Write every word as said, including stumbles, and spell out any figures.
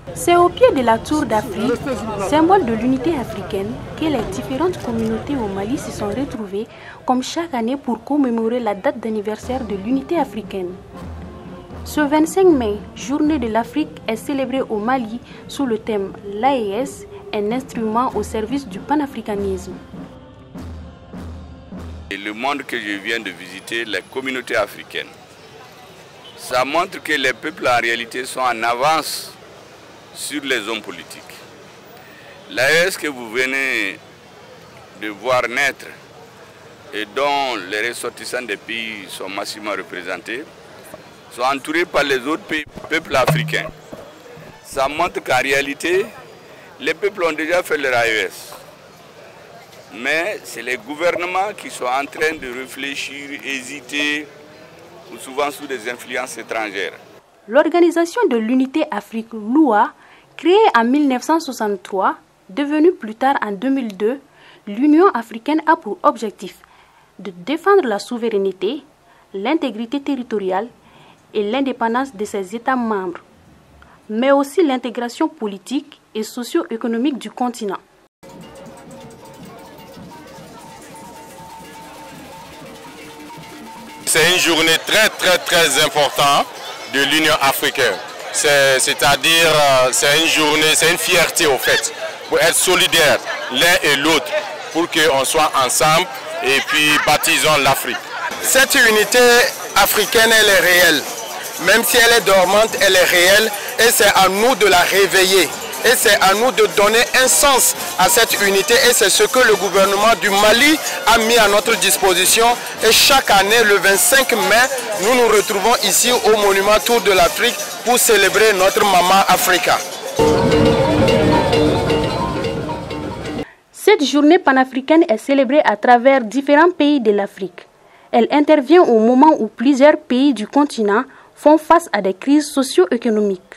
C'est au pied de la Tour d'Afrique, symbole de l'unité africaine, que les différentes communautés au Mali se sont retrouvées comme chaque année pour commémorer la date d'anniversaire de l'unité africaine. Ce vingt-cinq mai, journée de l'Afrique, est célébrée au Mali sous le thème « L'A E S, un instrument au service du panafricanisme ». Et le monde que je viens de visiter, les communautés africaines, ça montre que les peuples en réalité sont en avance sur les hommes politiques. L'A E S que vous venez de voir naître et dont les ressortissants des pays sont massivement représentés, sont entourés par les autres pays, peuples africains. Ça montre qu'en réalité, les peuples ont déjà fait leur A E S. Mais c'est les gouvernements qui sont en train de réfléchir, hésiter, ou souvent sous des influences étrangères. L'Organisation de l'Unité Afrique, l'O U A, créée en mille neuf cent soixante-trois, devenue plus tard en deux mille deux, l'Union africaine a pour objectif de défendre la souveraineté, l'intégrité territoriale et l'indépendance de ses États membres, mais aussi l'intégration politique et socio-économique du continent. C'est une journée très très très importante de l'Union africaine. C'est-à-dire, c'est une journée, c'est une fierté au fait, pour être solidaires l'un et l'autre, pour qu'on soit ensemble et puis baptisons l'Afrique. Cette unité africaine, elle est réelle. Même si elle est dormante, elle est réelle et c'est à nous de la réveiller. Et c'est à nous de donner un sens à cette unité et c'est ce que le gouvernement du Mali a mis à notre disposition. Et chaque année, le vingt-cinq mai, nous nous retrouvons ici au monument Tour de l'Afrique pour célébrer notre Maman Africa. Cette journée panafricaine est célébrée à travers différents pays de l'Afrique. Elle intervient au moment où plusieurs pays du continent font face à des crises socio-économiques.